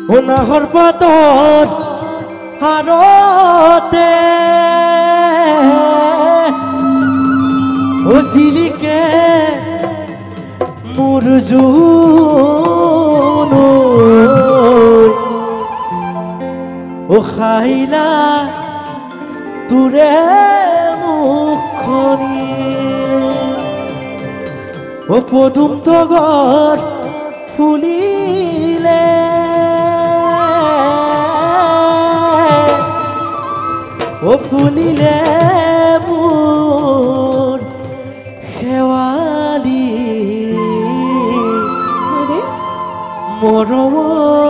নাহৰ পাতৰ হাৰতে জিলিকে মোৰ জোন খাইলা তোৰে মুখনি পদুম তগৰ ফুলিলে ফুলিলে মোৰ শেৱালি মৰম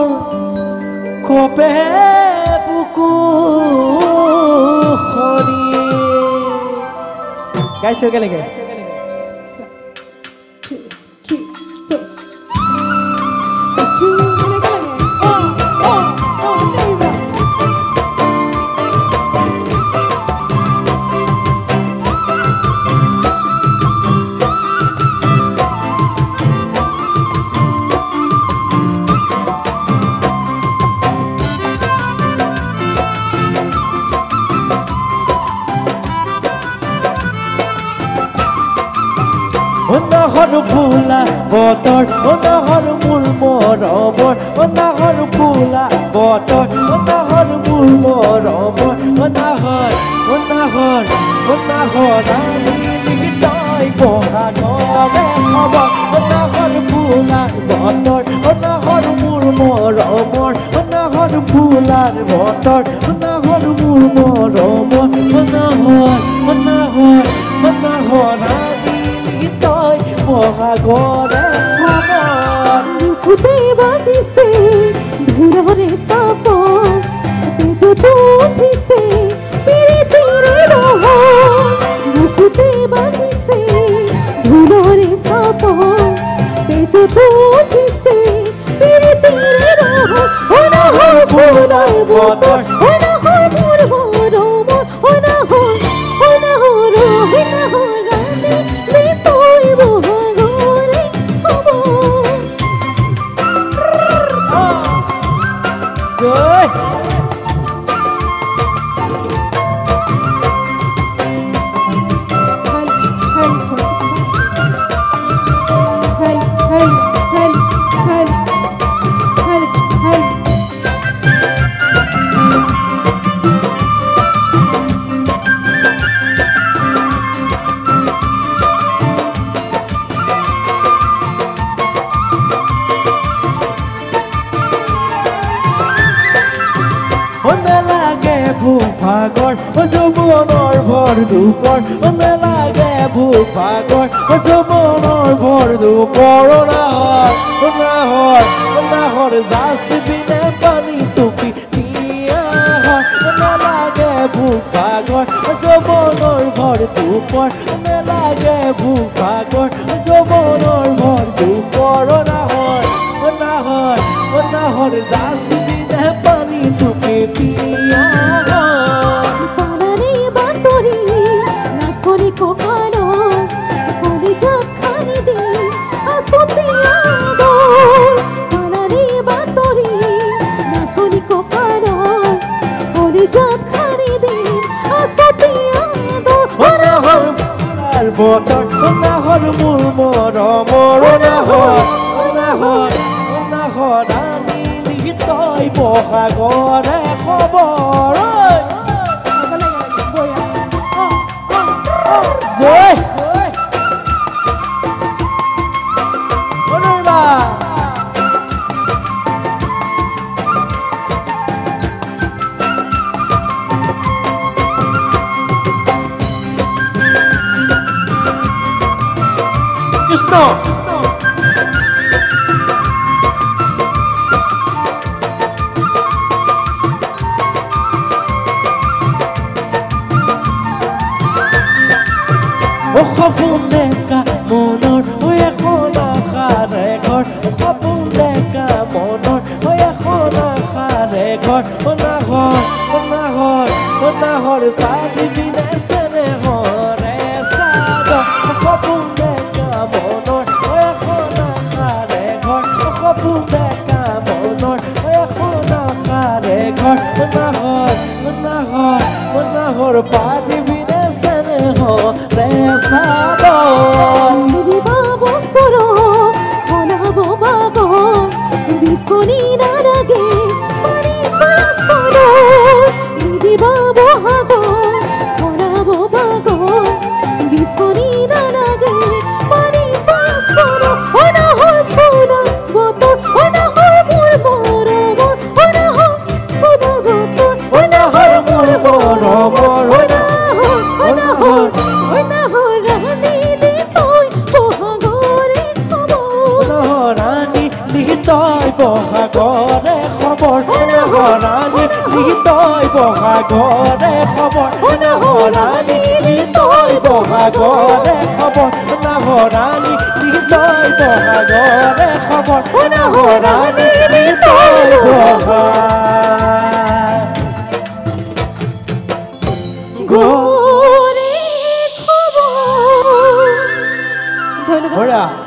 কপে বুকু খনি গাইছো কেনেকে নাহৰ ফুলা বতৰ নাহৰ মোৰ মৰমৰ নাহৰ ফুলা বতৰ নাহৰ মোৰ মৰমৰ নাহৰ নাহৰ নাহৰ তই বহাগৰে খবৰ নাহৰ ফুলাৰ বতৰ নাহৰ মোৰ মৰমৰ নাহৰ ফুলাৰ বতৰ নাহৰ মোৰ মৰমৰ নাহৰ নাহৰ নাহৰ তই বহাগৰে খবৰ বুকুতে বাজিছে ধুৰৰে চাপৰ তেজতো উঠিছে পিৰিতিৰে ৰহ বুকুতে বাজিছে ধুৰৰে চাপৰ তেজতো উঠিছে পিৰিতিৰে ৰহ নাহৰ ফুলাৰ বতৰ নাহৰ মোৰ মৰমৰ নাহৰ নাহৰ ভাগৰ যৌৱনৰ ভৰ দুপৰ নালাগে ভোক ভাগৰ যৌৱনৰ ভৰ দুপৰ নাহৰ নাহৰ নাহৰ জাচিবিনে পানী টুপি নালাগে ভোক ভাগৰ যৌৱনৰ ভৰ দুপৰ নালাগে ভোক ভাগৰ যৌৱনৰ ভৰ দুপৰ নাহৰ নাহৰ নাহৰ জাচিবিনে পানী টুপি বতৰ নাহৰ মোৰ মৰমৰ নাহৰ নাহৰ নাহৰ আনিলি তই বহাগৰে খবৰ জয় কৃষ্ণ সপোন দেখা মনৰ এখন আশাৰে ঘৰ সপোন দেখা মনৰ এখন আশাৰে ঘৰ নাহৰ নাহৰ নাহৰ পানী বিনে চেনেহৰে চাদৰ সপোন দেখা মনৰ এখন আশাৰে ঘৰ সপোন দেখা মনৰ এখন ঘর নাহর পাদিবিনে সেনে হো রে সাদর বাবু সর বনাবো বাগো বিসনি নারাগে পানি পারা সর দিদি বাবু হাগো বনাবো বাগো বিসনি নারাগে পানি পারা সর ওনা হর পুরা গতো ওনা হর মোর বরাবর ওনা হর পুরা গতো ওনা হর মোর বরাবর ওনা হর রানী দিতই বহাগরে খবর রানী লিহিতই বহাগরে খবর রানী লিহিতই বহাগরে খবর রানী লিহিতই বহাগরে খবর রানী লিহিতই বহাগরে খবর রানী লিহিতই গরে খবর ধন্যবাদ।